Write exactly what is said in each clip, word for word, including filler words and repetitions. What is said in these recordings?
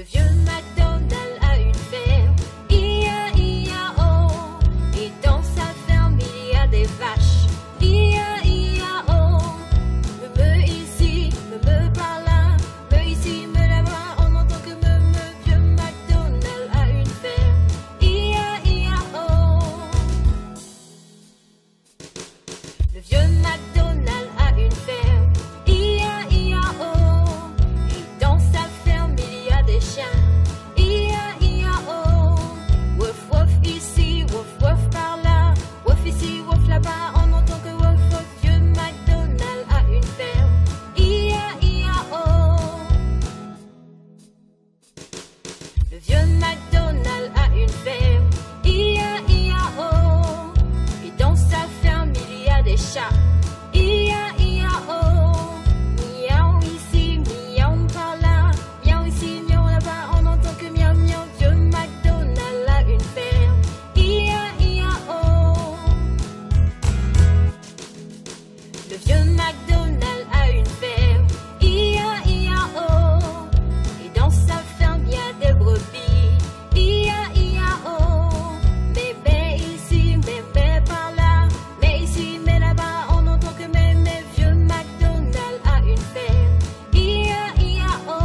vieux McDonald a une ferme, I A I A O. Et dans sa ferme il y a des vaches, I A I A O. Me me ici, me me par là, me ici, me là-bas. On entend que me me vieux McDonald a une ferme, I A I A O. Le vieux McDonald a une ferme, I A I A O. Et dans sa ferme il y a des chiens, I A I A O. Wouf wouf ici, wouf wouf par là, wouf ici, wouf là-bas. On entend que wouf wouf. Vieux McDonald a une ferme, I A I A O. Le vieux McDonald a une ferme, I A I A O. Et dans sa ferme il y a des chats, I A I A O. Miaou ici, miaou par là, miaou ici, miaou là-bas. On entend que miaou miaou. Vieux McDonald a une ferme, I A I A O. Le vieux McDonald a une ferme, I A I A O. Et dans sa ferme il y a des brebis, I A I A O. Mais mais ici, mais mais par là, mais ici, mais là-bas. On entend que mais mais. Vieux McDonald a une ferme, I A I A O.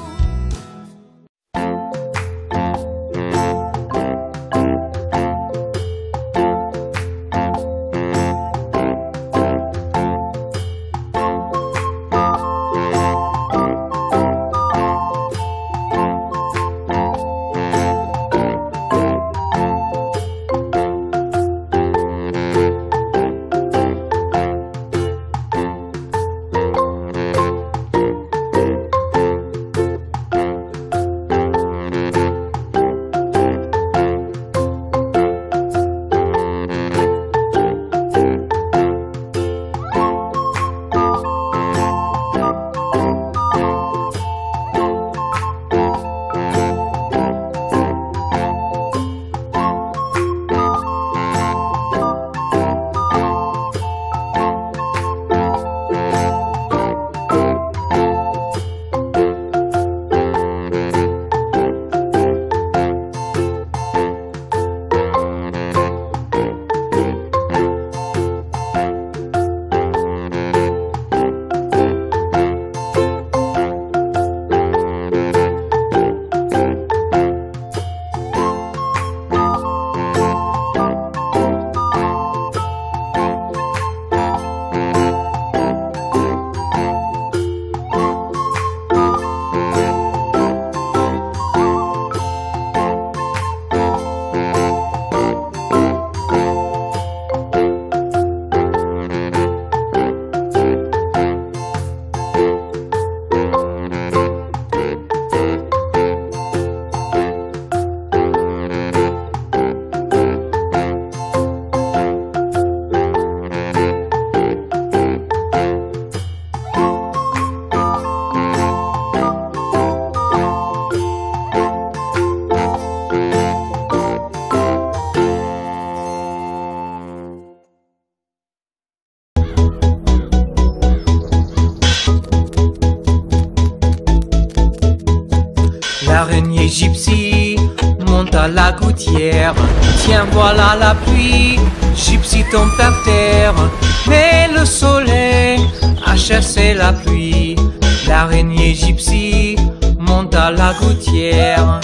L'araignée gypsy monte à la gouttière. Tiens, voilà la pluie, gypsy tombe par terre. Mais le soleil a chassé la pluie. L'araignée gypsy monte à la gouttière.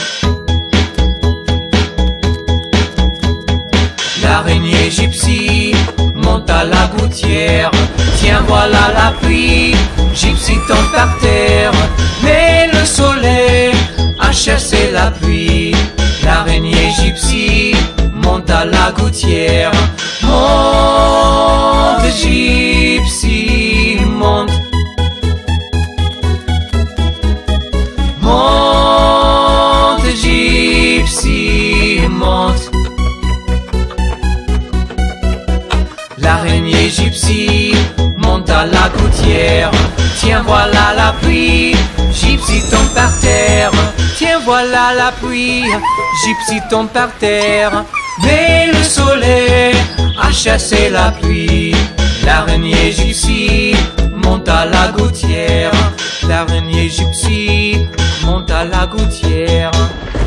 L'araignée gypsy monte à la gouttière. Tiens, voilà la pluie, gypsy tombe par terre. Mais le soleil a chassé la pluie. L'araignée gypsy monte à la gouttière. Monte, gypsy, monte. Monte, gypsy, monte. L'araignée gypsy monte à la gouttière. Tiens, voilà la pluie, gypsy tombe par terre. Tiens, voilà la pluie, gypsy tombe par terre. Mais le soleil a chassé la pluie. L'araignée gypsy monte à la gouttière. L'araignée gypsy monte à la gouttière.